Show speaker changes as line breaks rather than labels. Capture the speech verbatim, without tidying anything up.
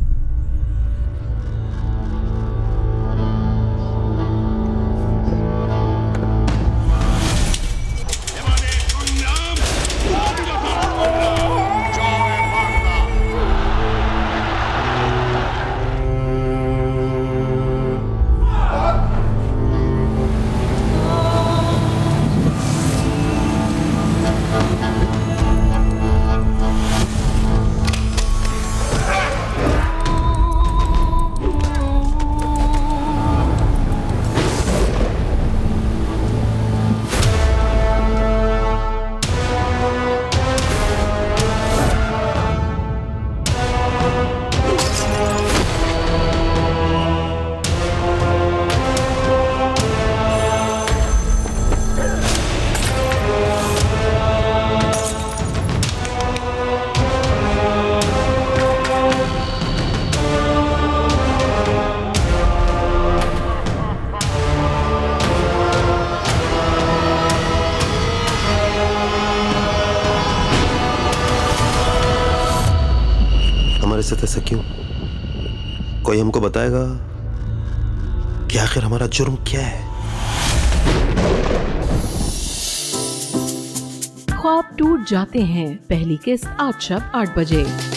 हमारे साथ ऐसा क्यों? कोई हमको बताएगा कि आखिर हमारा जुर्म क्या है?
ख्वाब टूट जाते हैं, पहली किस्त आज शाम आठ बजे।